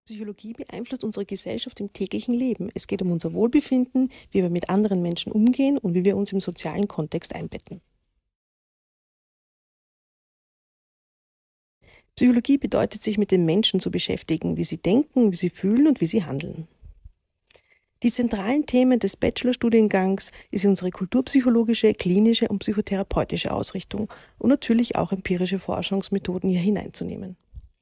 Psychologie beeinflusst unsere Gesellschaft im täglichen Leben. Es geht um unser Wohlbefinden, wie wir mit anderen Menschen umgehen und wie wir uns im sozialen Kontext einbetten. Psychologie bedeutet, sich mit den Menschen zu beschäftigen, wie sie denken, wie sie fühlen und wie sie handeln. Die zentralen Themen des Bachelorstudiengangs ist unsere kulturpsychologische, klinische und psychotherapeutische Ausrichtung und natürlich auch empirische Forschungsmethoden hier hineinzunehmen.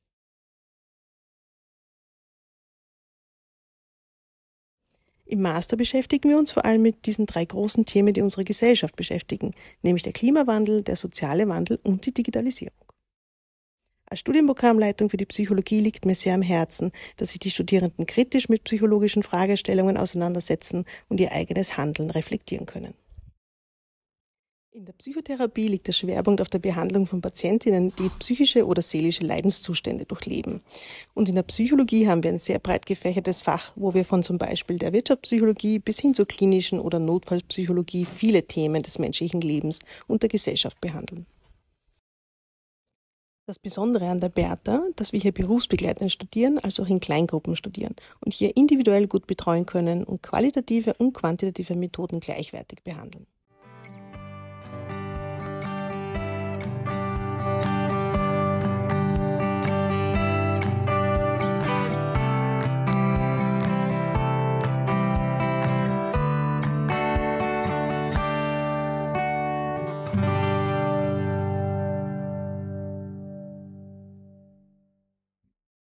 Im Master beschäftigen wir uns vor allem mit diesen drei großen Themen, die unsere Gesellschaft beschäftigen, nämlich der Klimawandel, der soziale Wandel und die Digitalisierung. Als Studienprogrammleitung für die Psychologie liegt mir sehr am Herzen, dass sich die Studierenden kritisch mit psychologischen Fragestellungen auseinandersetzen und ihr eigenes Handeln reflektieren können. In der Psychotherapie liegt der Schwerpunkt auf der Behandlung von Patientinnen, die psychische oder seelische Leidenszustände durchleben. Und in der Psychologie haben wir ein sehr breit gefächertes Fach, wo wir von zum Beispiel der Wirtschaftspsychologie bis hin zur klinischen oder Notfallpsychologie viele Themen des menschlichen Lebens und der Gesellschaft behandeln. Das Besondere an der Bertha, dass wir hier berufsbegleitend studieren, als auch in Kleingruppen studieren und hier individuell gut betreuen können und qualitative und quantitative Methoden gleichwertig behandeln.